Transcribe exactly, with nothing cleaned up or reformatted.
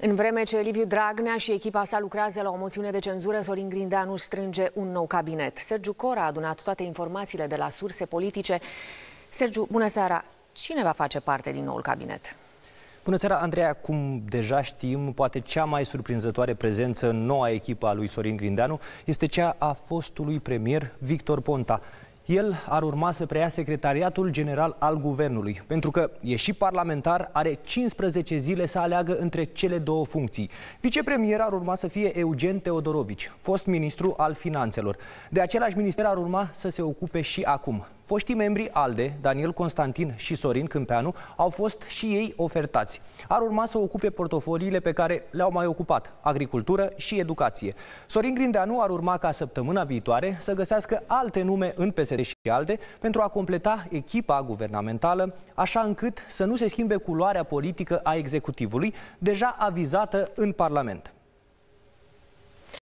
În vreme ce Liviu Dragnea și echipa sa lucrează la o moțiune de cenzură, Sorin Grindeanu strânge un nou cabinet. Sergiu Cora a adunat toate informațiile de la surse politice. Sergiu, bună seara! Cine va face parte din noul cabinet? Bună seara, Andreea! Cum deja știm, poate cea mai surprinzătoare prezență în noua echipă a lui Sorin Grindeanu este cea a fostului premier Victor Ponta. El ar urma să preia secretariatul general al guvernului, pentru că e și parlamentar, are cincisprezece zile să aleagă între cele două funcții. Vicepremier ar urma să fie Eugen Teodorovici, fost ministru al finanțelor. De același minister ar urma să se ocupe și acum. Foștii membri ALDE, Daniel Constantin și Sorin Câmpeanu, au fost și ei ofertați. Ar urma să ocupe portofoliile pe care le-au mai ocupat, agricultură și educație. Sorin Grindeanu ar urma ca săptămâna viitoare să găsească alte nume în P S D și ALDE pentru a completa echipa guvernamentală, așa încât să nu se schimbe culoarea politică a executivului, deja avizată în Parlament.